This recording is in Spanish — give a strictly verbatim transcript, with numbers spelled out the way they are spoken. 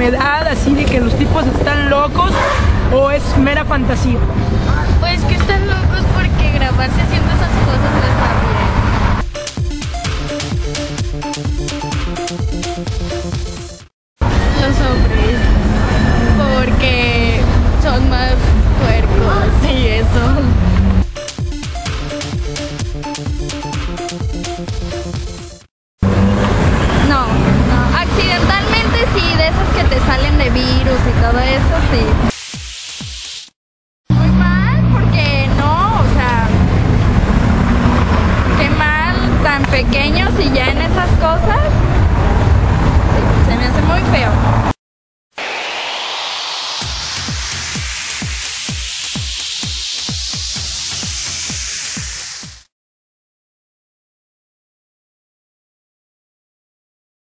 verdad, así de que los tipos están locos, o es mera fantasía? Pues que están locos porque grabarse haciendo esas cosas no está bien.